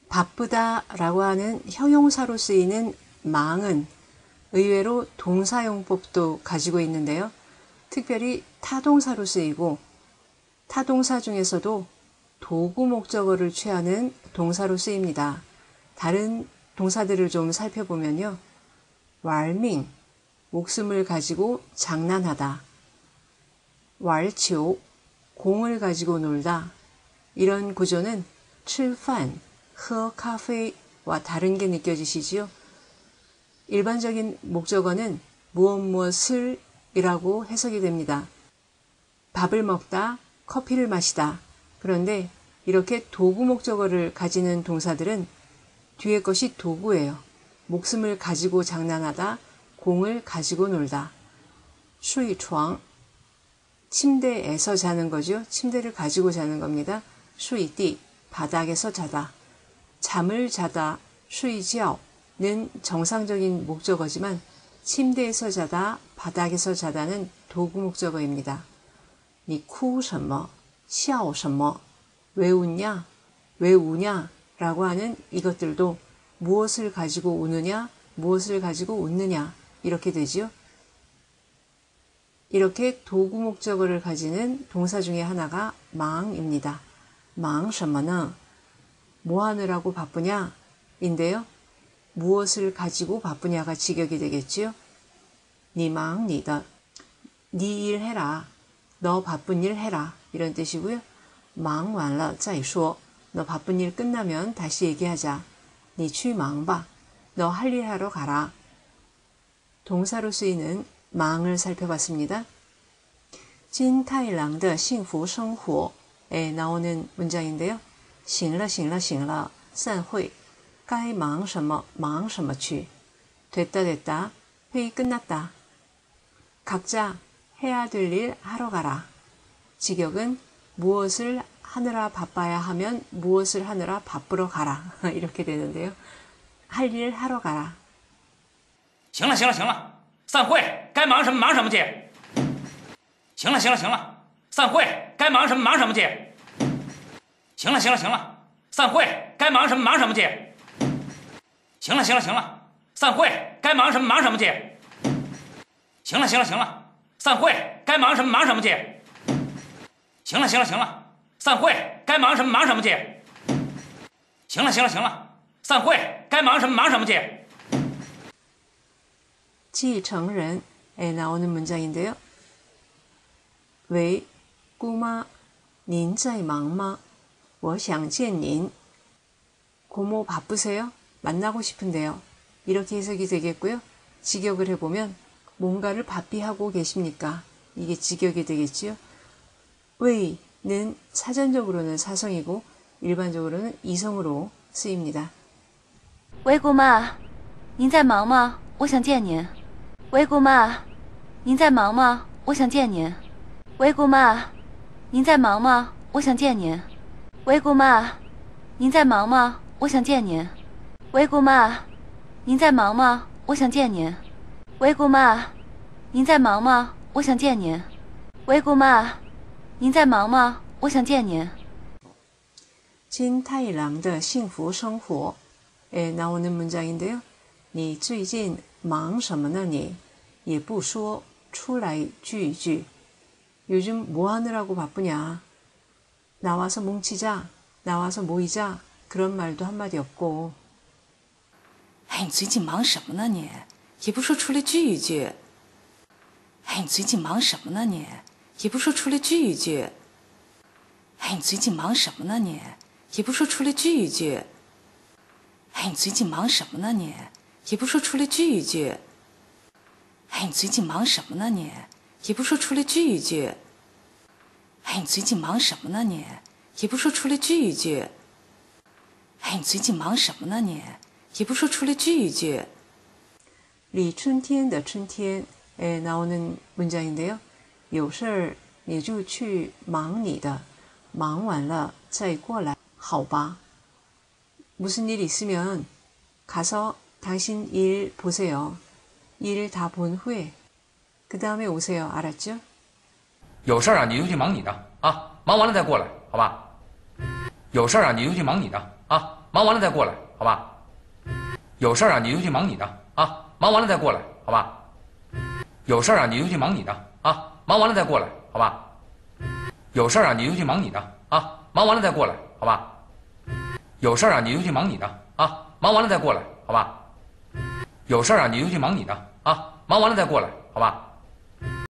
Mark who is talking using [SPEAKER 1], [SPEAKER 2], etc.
[SPEAKER 1] 바쁘다라고 하는 형용사로 쓰이는 망은 의외로 동사용법도 가지고 있는데요. 특별히 타동사로 쓰이고 타동사 중에서도 도구 목적어를 취하는 동사로 쓰입니다. 다른 동사들을 좀 살펴보면요. 왈밍, 목숨을 가지고 장난하다. 왈치오, 공을 가지고 놀다. 이런 구조는 吃饭, 喝咖啡와 다른 게 느껴지시지요? 일반적인 목적어는 무엇을 이라고 해석이 됩니다. 밥을 먹다, 커피를 마시다. 그런데 이렇게 도구 목적어를 가지는 동사들은 뒤에 것이 도구예요. 목숨을 가지고 장난하다, 공을 가지고 놀다. 睡床, 침대에서 자는 거죠. 침대를 가지고 자는 겁니다. 睡地, 바닥에서 자다. 잠을 자다, 睡觉는 정상적인 목적어지만 침대에서 자다, 바닥에서 자다는 도구 목적어입니다. 你哭什么,笑什么, 왜 웃냐, 왜 우냐 라고 하는 이것들도 무엇을 가지고 우느냐, 무엇을 가지고 웃느냐 이렇게 되지요. 이렇게 도구 목적어를 가지는 동사 중에 하나가 망입니다. 忙什么呢? 뭐 하느라고 바쁘냐? 인데요. 무엇을 가지고 바쁘냐가 직역이 되겠지요. 你忙你的, 네 일 해라, 너 바쁜 일 해라 이런 뜻이고요. 忙完了再说, 너 바쁜 일 끝나면 다시 얘기하자. 你去忙吧, 너 할 일 하러 가라. 동사로 쓰이는 망을 살펴봤습니다. 찐타이랑의 幸福生活에 나오는 문장인데요. 行了行了行了散会该忙什么忙什么去. 됐다 됐다, 회의 끝났다. 각자 해야 될 일 하러 가라. 직역은 무엇을 하느라 바빠야 하면 무엇을 하느라 바쁘러 가라. 이렇게 되는데요. 할 일 하러 가라.
[SPEAKER 2] 行了行了行了散会该忙什么忙什么去。行了行了行了散会该忙什么忙什么去。行了行了行了散会该忙什么忙什么去。行了行了行了散会该忙什么忙什么去。行了行了行了散会该忙什么忙什么去。行了行了行了散会该忙什么忙什么去。行了行了行了散会该忙什么忙什么去。
[SPEAKER 1] 继承人에 나오는 문장인데요. 왜, 꼬마, 您在忙吗?我想见您. 고모 바쁘세요? 만나고 싶은데요. 이렇게 해석이 되겠고요. 직역을 해보면 뭔가를 바삐 하고 계십니까? 이게 직역이 되겠지요. 왜는 사전적으로는 사성이고 일반적으로는 이성으로 쓰입니다.
[SPEAKER 3] 喂，姑妈，您在忙吗？我想见您。喂，姑妈，您在忙吗？我想见您。喂，姑妈，您在忙吗？我想见您。喂，姑妈，您在忙吗？我想见您。喂，姑妈，您在忙吗？我想见您。喂，姑妈，您在忙吗？我想见您。喂，姑妈，您在忙吗？我想见您。
[SPEAKER 1] 金太郎的幸福生活에 나오는 문장인데요. 你最近忙什么呢你? 也不说出来句一句. 요즘 뭐 하느라고 바쁘냐? 나와서 뭉치자, 나와서 모이자 그런 말도 한마디 없고.
[SPEAKER 4] 哎，你最近忙什么呢你？也不说出来聚一聚。哎，你最近忙什么呢你？也不说出来聚一聚。哎，你最近忙什么呢你？也不说出来聚一聚。哎，你最近忙什么呢你？也不说出来聚一聚。哎，你最近忙什么呢你？也不说出来聚一聚。哎，你最近忙什么呢你？也不说出来聚一聚。哎，你最近忙什么呢你？也不说出来聚一聚。
[SPEAKER 1] 李春天的春天에 나오는 문장인데요. 有事儿你就去忙你的，忙完了再过来，好吧? 무슨 일 있으면 가서 당신 일 보세요. 일 다 본 후에 그 다음에 오세요. 알았죠?
[SPEAKER 2] 有事啊你就去忙你的啊，忙完了再过来，好吧？有事啊你就去忙你的啊。 忙完了再过来，好吧？有事儿啊，你就去忙你的啊，忙完了再过来，好吧？有事儿啊，你就去忙你的啊，忙完了再过来，好吧？有事儿啊，你就去忙你的啊，忙完了再过来，好吧？有事儿啊，你就去忙你的啊，忙完了再过来，好吧？有事儿啊，你就去忙你的啊，忙完了再过来，好吧？